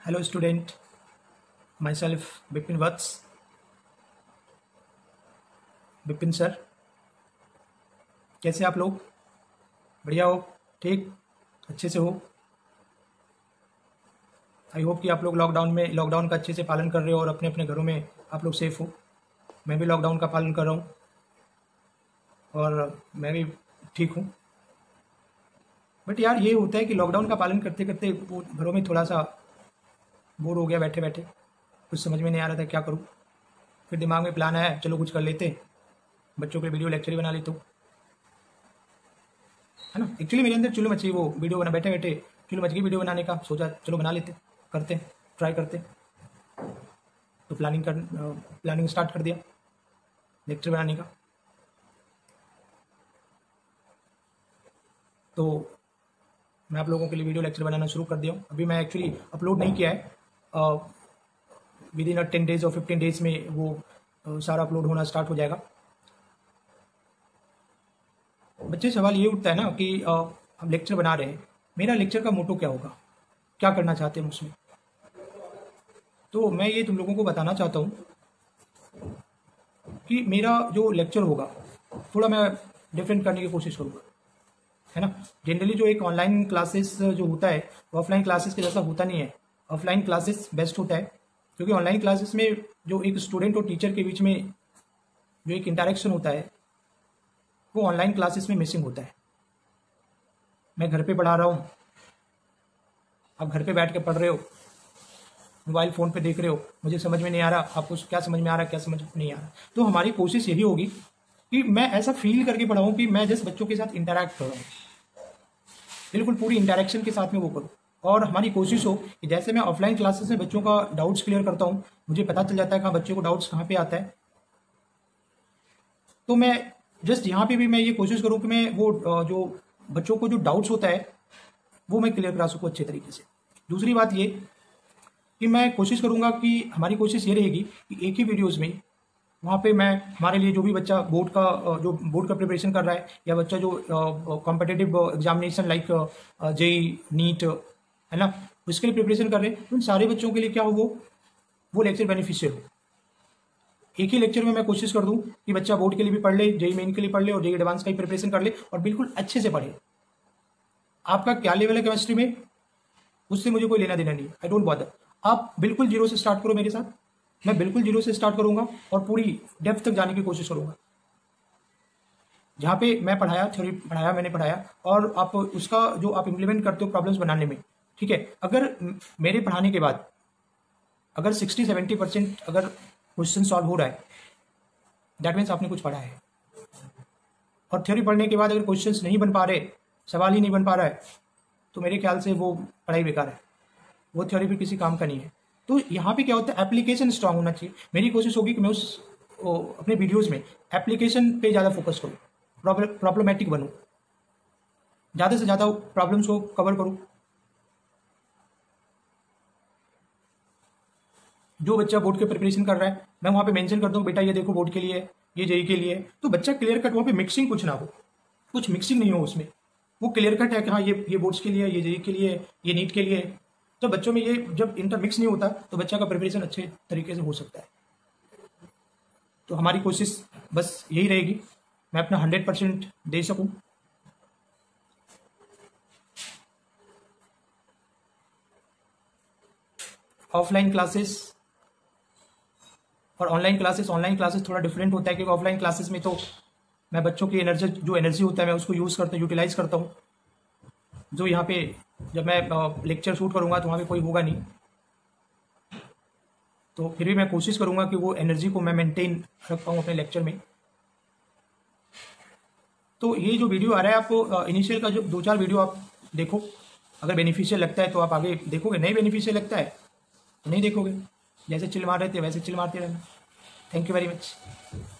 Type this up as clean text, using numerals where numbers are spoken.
Hello student, myself Bipin Vats. Bipin sir, कैसे आप लोग? बढ़िया हो? ठीक, अच्छे से हो? आई होप कि आप लोग लॉकडाउन का अच्छे से पालन कर रहे हो और अपने अपने घरों में आप लोग सेफ हो। मैं भी लॉकडाउन का पालन कर रहा हूँ और मैं भी ठीक हूँ। बट यार ये होता है कि लॉकडाउन का पालन करते करते वो घरों में थोड़ा सा बोर हो गया बैठे बैठे, कुछ समझ में नहीं आ रहा था क्या करूँ। फिर दिमाग में प्लान आया, चलो कुछ कर लेते, बच्चों के वीडियो लेक्चर ही बना लेता हूँ, है ना। एक्चुअली मेरे अंदर चुल मची, वो वीडियो बना बैठे बैठे चुल मच गई वीडियो बनाने का। सोचा चलो बना लेते, करते, ट्राई करते। तो प्लानिंग स्टार्ट कर दिया लेक्चर बनाने का। तो मैं आप लोगों के लिए वीडियो लेक्चर बनाना शुरू कर दिया हूँ। अभी मैं एक्चुअली अपलोड नहीं किया है, विद इन 10 डेज और 15 डेज में वो सारा अपलोड होना स्टार्ट हो जाएगा। बच्चे सवाल ये उठता है ना कि हम लेक्चर बना रहे हैं, मेरा लेक्चर का मोटो क्या होगा, क्या करना चाहते हैं उसमें। तो मैं ये तुम लोगों को बताना चाहता हूँ कि मेरा जो लेक्चर होगा थोड़ा मैं डिफरेंट करने की कोशिश करूँगा, है ना। जनरली जो एक ऑनलाइन क्लासेस जो होता है वो ऑफलाइन क्लासेस के जैसा होता नहीं है। ऑफलाइन क्लासेस बेस्ट होता है क्योंकि ऑनलाइन क्लासेस में जो एक स्टूडेंट और टीचर के बीच में जो एक इंटरेक्शन होता है वो ऑनलाइन क्लासेस में मिसिंग होता है। मैं घर पे पढ़ा रहा हूँ, आप घर पे बैठ के पढ़ रहे हो, मोबाइल फ़ोन पे देख रहे हो, मुझे समझ में नहीं आ रहा, आपको क्या समझ में आ रहा, क्या समझ में नहीं आ रहा। तो हमारी कोशिश यही होगी कि मैं ऐसा फील करके पढ़ाऊँ कि मैं जिस बच्चों के साथ इंटरैक्ट कर रहा हूँ, बिल्कुल पूरी इंटरेक्शन के साथ में वो करूँ। और हमारी कोशिश हो कि जैसे मैं ऑफलाइन क्लासेस में बच्चों का डाउट्स क्लियर करता हूँ, मुझे पता चल जाता है कि बच्चे को डाउट्स कहाँ पे आता है, तो मैं जस्ट यहाँ पे भी मैं ये कोशिश करूँ कि मैं वो जो बच्चों को जो डाउट्स होता है वो मैं क्लियर करा सकूँ अच्छे तरीके से। दूसरी बात ये कि मैं कोशिश करूँगा कि हमारी कोशिश ये रहेगी कि एक ही वीडियोज़ में वहाँ पे मैं हमारे लिए जो भी बच्चा बोर्ड का प्रिपरेशन कर रहा है या बच्चा जो competitive examination like JEE NEET, है ना, उसके लिए प्रिपरेशन कर रहे हैं, उन सारे बच्चों के लिए क्या हो वो लेक्चर बेनिफिशियल हो। एक ही लेक्चर में मैं कोशिश कर दूं कि बच्चा बोर्ड के लिए भी पढ़ ले, जेई मेन के लिए पढ़ ले और जेई एडवांस का ही प्रिपरेशन कर ले और बिल्कुल अच्छे से पढ़े। आपका क्या लेवल है केमिस्ट्री में उससे मुझे कोई लेना देना नहीं, आई डोंट बॉदर। आप बिल्कुल जीरो से स्टार्ट करो मेरे साथ, मैं बिल्कुल जीरो से स्टार्ट करूंगा और पूरी डेप्थ तक जाने की कोशिश करूंगा। जहाँ पे मैं पढ़ाया, थ्योरी पढ़ाया, मैंने पढ़ाया और आप उसका जो आप इम्प्लीमेंट करते हो प्रॉब्लम्स बनाने में, ठीक है। अगर मेरे पढ़ाने के बाद अगर 60-70% अगर क्वेश्चन सॉल्व हो रहा है, दैट मीन्स आपने कुछ पढ़ा है। और थ्योरी पढ़ने के बाद अगर क्वेश्चंस नहीं बन पा रहे, सवाल ही नहीं बन पा रहा है, तो मेरे ख्याल से वो पढ़ाई बेकार है, वो थ्योरी फिर किसी काम का नहीं है। तो यहाँ पे क्या होता है, एप्लीकेशन स्ट्रांग होना चाहिए। मेरी कोशिश होगी कि मैं अपने वीडियोज़ में एप्लीकेशन पे ज़्यादा फोकस करूँ, प्रॉब्लमेटिक बनूँ, ज़्यादा से ज़्यादा प्रॉब्लम्स को कवर करूँ। जो बच्चा बोर्ड के प्रिपरेशन कर रहा है मैं वहाँ पे मेंशन कर दूँ, बेटा ये देखो बोर्ड के लिए है, ये जेई के लिए है, तो बच्चा क्लियर कट, वहाँ पे मिक्सिंग कुछ ना हो, कुछ मिक्सिंग नहीं हो उसमें, वो क्लियर कट है कि हाँ ये बोर्ड्स के लिए, ये जेई के लिए, ये नीट के लिए। तो बच्चों में ये जब इनका मिक्स नहीं होता तो बच्चा का प्रिपरेशन अच्छे तरीके से हो सकता है। तो हमारी कोशिश बस यही रहेगी, मैं अपना 100% दे सकूँ। ऑफलाइन क्लासेस और ऑनलाइन क्लासेस थोड़ा डिफरेंट होता है क्योंकि ऑफलाइन क्लासेस में तो मैं बच्चों की एनर्जी होता है मैं उसको यूज़ करता हूँ, यूटिलाइज करता हूँ। जो यहाँ पे जब मैं लेक्चर शूट करूँगा तो वहाँ पे कोई होगा नहीं, तो फिर भी मैं कोशिश करूँगा कि वो एनर्जी को मैं मेंटेन रख पाऊँ अपने लेक्चर में। तो ये जो वीडियो आ रहा है आपको, इनिशियल का जो 2-4 वीडियो आप देखो, अगर बेनिफिशियल लगता है तो आप आगे देखोगे, नहीं बेनिफिशियल लगता है तो नहीं देखोगे। जैसे चिल मार रहे थे वैसे चिल मारते रहना। Thank you very much.